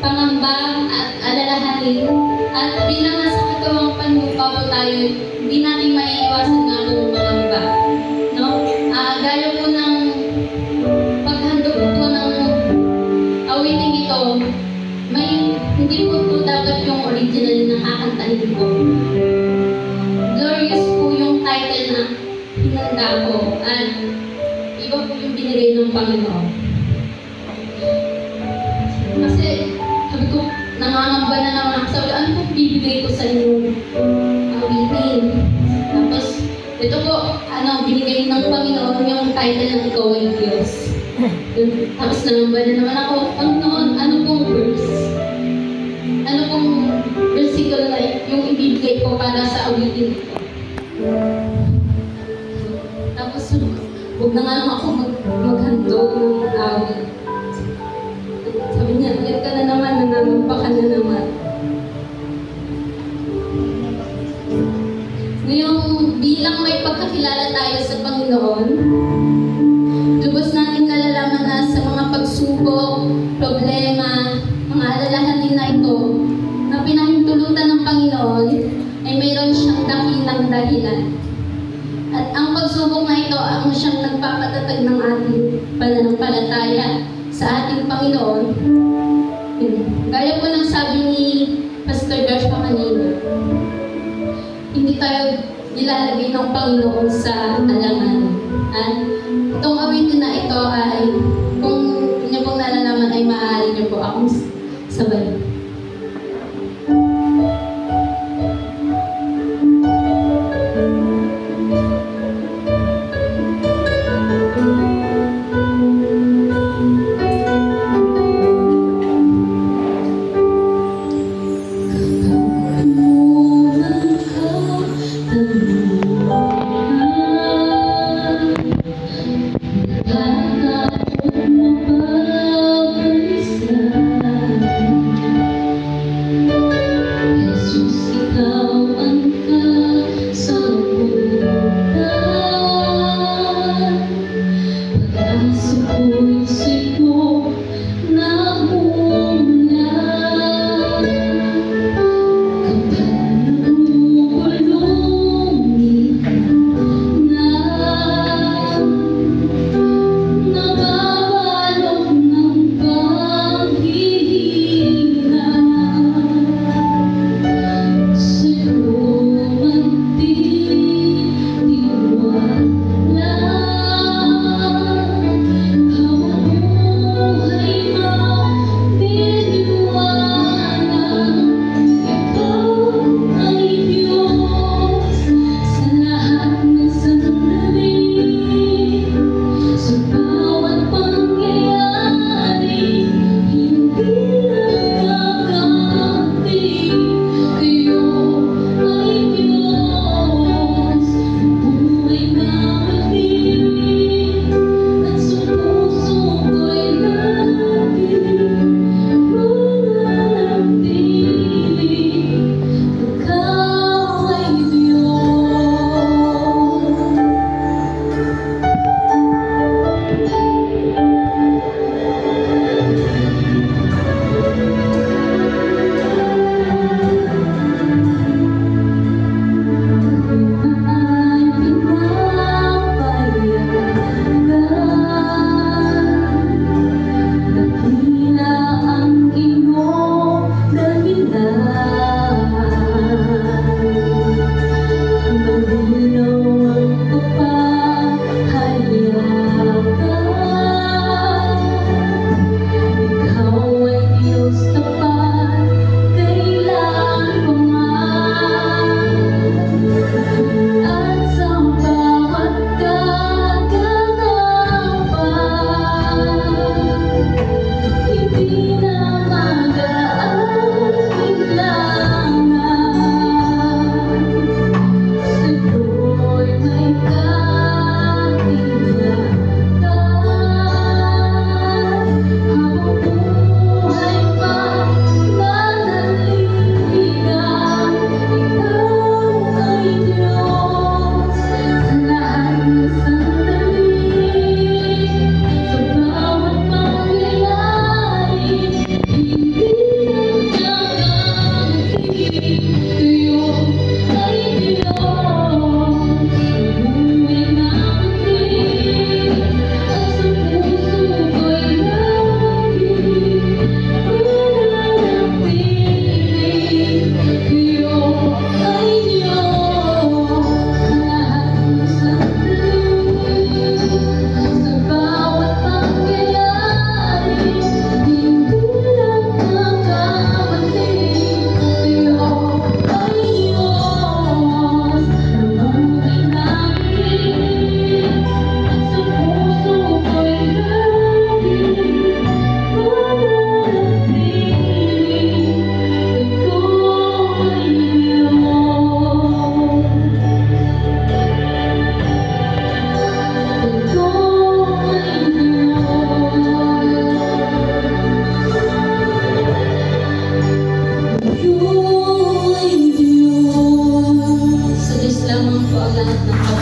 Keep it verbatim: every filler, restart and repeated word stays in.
pangamba at alalahanin. At bilang nasa katawang panmukha po tayo, hindi natin maiiwasan nga kung mangamba. No? Uh, gaya po ng paghandog po ng awiting ito, may hindi po po dapat yung original na kakantahin ko. Glorious po yung title na hinanda ko at iba po yung binigay ng Panginoon. Kasi sabi ko, nangangamba na naman ako. Sabi ko, ano po bibigay ko sa inyong awitin? Tapos, ito po, ano, binigay ng Panginoon yung title ng Ikaw ay Diyos. Tapos nangamba na naman ako, Panginoon, ano pong verse? Ano pong versicle na yung ibibigay ko para sa awitin ito? Tapos, huwag na nga lang ako mag maghandog ng awit. Sabi niya, yan ka na naman, nangangampa ka na naman. Ngayong bilang may pagkakilala tayo sa Panginoon, lubos natin nalalaman na sa mga pagsubok, problema, mga alalahanin na ito, na pinahintulutan ng Panginoon, ay mayroon siyang dakilang dahilan. At ang pagsubok na ito, ang siyang nagpapatatag ng ating pananampalataya sa ating Panginoon. Gaya po ng sabi ni Pastor Joshua kanina, hindi tayo nilalagay ng Panginoon sa alangan. At itong awitin na ito ay, kung inyo pong nalalaman, ay maaari niyo po akong sabay. Thank you. lahat ng